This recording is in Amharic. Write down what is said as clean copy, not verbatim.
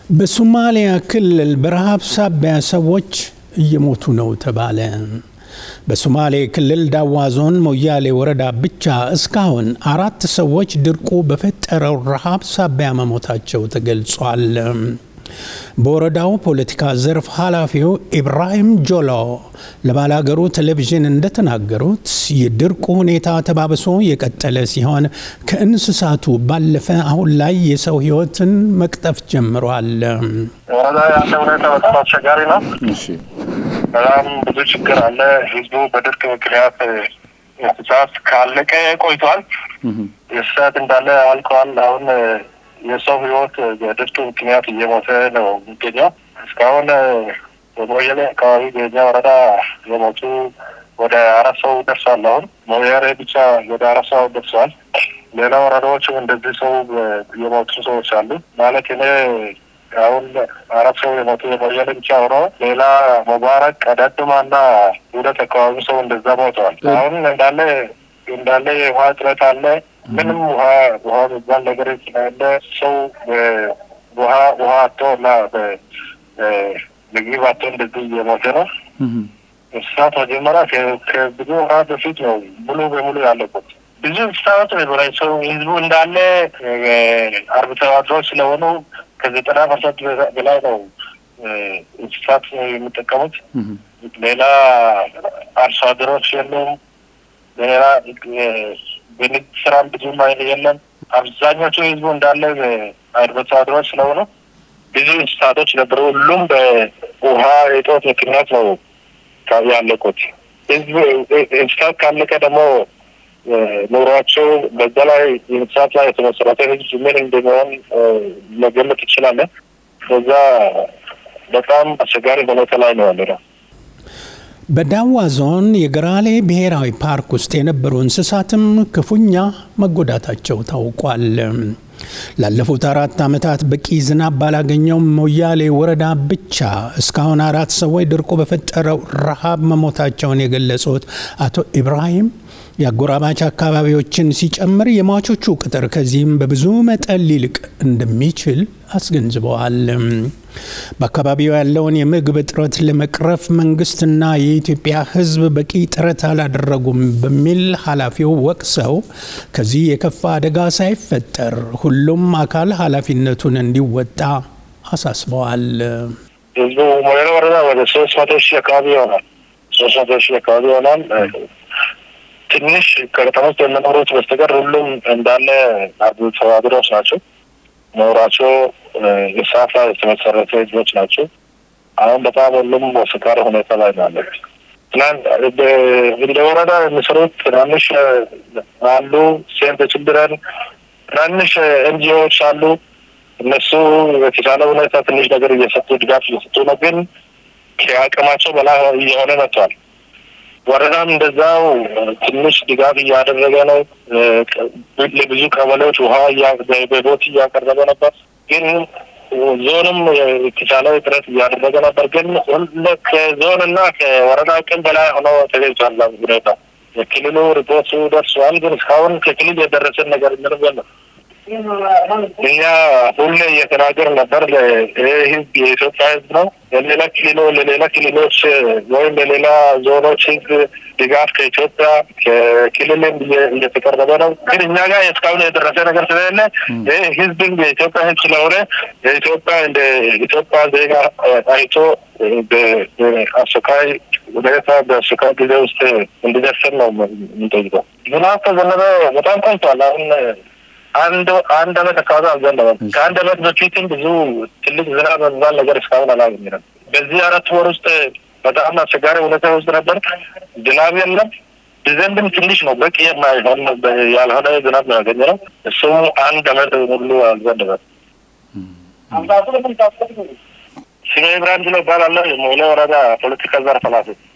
በሶማሊያ ክልል በረሃብ ሳቢያ ሰዎች እየሞቱ ነው ተባለ። በሶማሌ ክልል ዳዋ ዞን ሞያሌ ወረዳ ብቻ እስካሁን 4 ሰዎች ድርቁ በፈጠረው ረሃብ ሳቢያ መሞታቸው ተገልጿል። በወረዳው ፖለቲካ ዘርፍ ኃላፊው ኢብራሂም ጆሎ ለባላገሩ ቴሌቪዥን እንደተናገሩት የድርቁ ሁኔታ ተባብሶ የቀጠለ ሲሆን ከእንስሳቱ ባለፈ አሁን ላይ የሰው ህይወትን መቅጠፍ ጀምሯል። ወረዳ ያለው ሁኔታ በጣም አስቸጋሪ ነው። በጣም ብዙ ችግር አለ። ህዝቡ በድርቅ ምክንያት እንስሳት ካለቀ ቆይቷል። እንስሳት እንዳለ አልቀዋል። አሁን የሰው ህይወት በድርቅ ምክንያት እየሞተ ነው የሚገኘው። እስካሁን በሞያሌ አካባቢ በእኛ ወረዳ የሞቱ ወደ 4 ሰው ደርሷል። አሁን ሞያሌ ብቻ ወደ 4 ሰው ደርሷል። ሌላ ወረዳዎችም እንደዚህ ሰው የሞቱ ሰዎች አሉ። ማለት እኔ አሁን 4 ሰው የሞቱ ሞያሌ ብቻ ሆኖ ሌላ ሙባረክ ቀዳድማና ሁለት አካባቢ ሰው እንደዛ ሞተዋል። አሁን እንዳለ ውሃ እጥረት አለ። ምንም ውሃ የሚባል ነገር ስላለ ሰው ውሃ አጥቶና ምግብ አጥቶ እንደዚህ እየሞተ ነው። እንስሳት መጀመሪያ ከብዙ ወራት በፊት ነው ሙሉ በሙሉ ያለበት። ብዙ እንስሳት በላይ ሰው ህዝቡ እንዳለ አርብቶ አደሮች ስለሆኑ ከ90% በላይ ነው እንስሳት የሚጠቀሙት። ሌላ አርሶ አደሮች የሉም። ሌላ በንግድ ስራ ብዙም የለም። አብዛኞቹ ህዝቡ እንዳለ አርብቶ አደሮች ስለሆኑ ብዙ እንስሳቶች ነበሩ። ሁሉም በውሃ እጦት ምክንያት ነው ያለቁት። ህዝቡ እንስሳት ካለቀ ደግሞ ኑሯቸው በዛ ላይ እንስሳት ላይ የተመሰረተ ህዝብ ምን እንደሚሆን መገመት ይችላል። በዛ በጣም አስቸጋሪ ሁኔታ ላይ ነው ያለው። በዳዋ ዞን የገራሌ ብሔራዊ ፓርክ ውስጥ የነበሩ እንስሳትም ክፉኛ መጎዳታቸው ታውቋል። ላለፉት 4 ዓመታት በቂ ዝናብ ባላገኘው ሞያሌ ወረዳ ብቻ እስካሁን 4 ሰዎች ድርቁ በፈጠረው ረሃብ መሞታቸውን የገለጹት አቶ ኢብራሂም የአጎራባች አካባቢዎችን ሲጨምር የሟቾቹ ቁጥር ከዚህም በብዙ መጠን ሊልቅ እንደሚችል አስገንዝበዋል። በአካባቢው ያለውን የምግብ እጥረት ለመቅረፍ መንግስትና የኢትዮጵያ ሕዝብ በቂ ጥረት አላደረጉም በሚል ኃላፊው ወቅሰው ከዚህ የከፋ አደጋ ሳይፈጠር ሁሉም አካል ኃላፊነቱን እንዲወጣ አሳስበዋል። ህዝቡ ሞያሌ ወረዳ ወደ 300,000 አካባቢ ይሆናል። 300,000 አካባቢ ይሆናል። ትንሽ ከተሞች የሚኖሩት በስተቀር ሁሉም እንዳለ አርብቶ አደሮች ናቸው። ኖራቸው የሳፋ የተመሰረተ ህዝቦች ናቸው። አሁን በጣም ሁሉም በስካር ሁኔታ ላይ ናቸው። እንደ ወረዳ የሚሰሩት ትናንሽ አሉ፣ ሴንት ችልድረን ትናንሽ ኤንጂኦዎች አሉ። እነሱ የተሻለ ሁኔታ ትንሽ ነገር እየሰጡ ድጋፍ እየሰጡ ነው፣ ግን ከአቅማቸው በላይ እየሆነ መጥቷል። ወረዳም እንደዛው ትንሽ ድጋፍ እያደረገ ነው። ለብዙ ቀበሌዎች ውሃ በቦት እያቀረበ ነበር፣ ግን ዞንም የተሻለ ጥረት እያደረገ ነበር። ግን ከዞንና ከወረዳ አቅም በላይ ሆኖ ተገኝቷል ሁኔታ። የክልሉ ሪፖርቱ ደርሷል፣ ግን እስካሁን ከክልል የደረሰን ነገር ምንም የለም። እኛ ሁሌ እየተናገር ነበር ህዝብ የኢትዮጵያ ህዝብ ነው። ለሌላ ክልሎች ወይም ለሌላ ዞኖች ህዝብ ድጋፍ ከኢትዮጵያ ከክልልም እየተቀረበ ነው። ግን እኛ ጋር እስካሁን የደረሰ ነገር ስለሌለ ህዝብም የኢትዮጵያ ህዝብ ስለሆነ የኢትዮጵያ እንደ ኢትዮጵያ ዜጋ አይቶ በአስቸኳይ ሁኔታ በአስቸኳይ ጊዜ ውስጥ እንዲደርሰን ነው የምንጠይቀው። ዝናብ ከዘነበ በጣም ቆይቷል። አሁን አንድ አመት አካባቢ አልዘነበም። ከአንድ አመት በፊትም ብዙ ትልቅ ዝናብ የሚባል ነገር እስካሁን አላገኘንም። በዚህ 4 ወር ውስጥ በጣም አስቸጋሪ ሁኔታ ውስጥ ነበር። ዝናብ የለም። ዝናብም ትንሽ ነው፣ በቂ ያልሆነ ዝናብ ነው ያገኘነው። እሱም 1 አመት ሙሉ አልዘነበም። ስሜ ኢብራሂም ጆሎ እባላለሁ። የሞያሌ ወረዳ ፖለቲካ ዘርፍ ኃላፊ